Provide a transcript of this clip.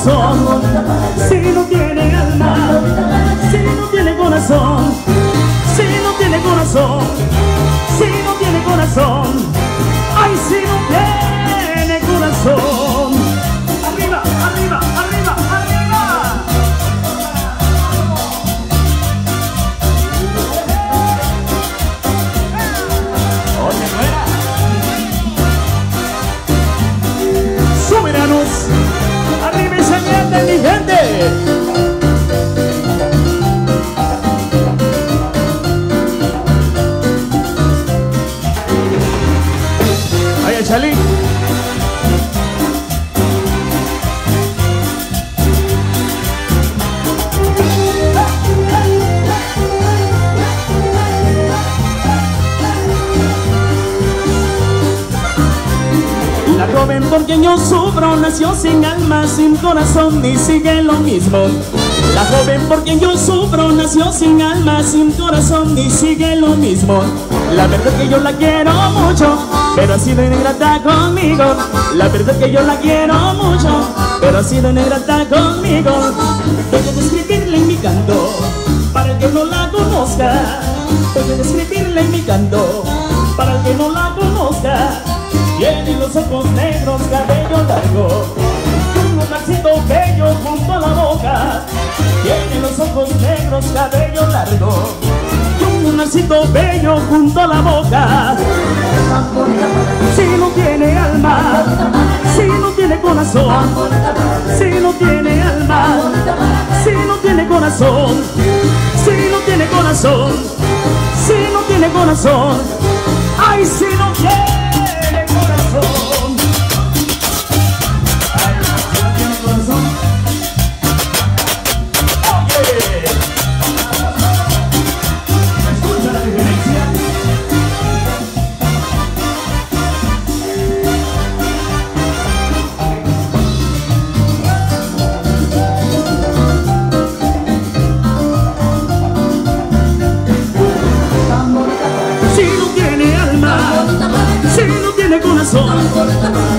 corazón, si no tiene alma, si no tiene corazón, si no tiene corazón, si no tiene corazón, ay, si no tiene corazón. Arriba, arriba, arriba, arriba. Oye, fuera. Soberanos, arriba y se miente, mi gente. Chalí. La joven por quien yo sufro nació sin alma, sin corazón y sigue lo mismo. La joven por quien yo sufro nació sin alma, sin corazón y sigue lo mismo. La verdad es que yo la quiero mucho, pero ha sido ingrata conmigo. La verdad es que yo la quiero mucho, pero ha sido ingrata conmigo. Voy a describirle en mi canto, para el que no la conozca. Voy a describirle en mi canto, para el que no la conozca. Tiene los ojos negros, cabello largo, un lacito bello junto a la boca. Tiene los ojos negros, cabello largo, un lacito bello junto a la boca. Si no tiene alma, si no tiene corazón, si no tiene alma, si no tiene corazón, si no tiene corazón, si no tiene corazón, ay, si no tiene corazón. Ay, si no tiene corazón. Oye, ¿escucha la diferencia? Si no tiene alma, si no tiene corazón,